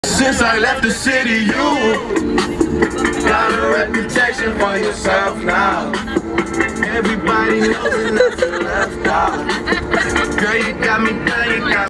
Since I left the city, you got a reputation for yourself now. Everybody knows that you're left out. Girl, you got me, girl, you got me.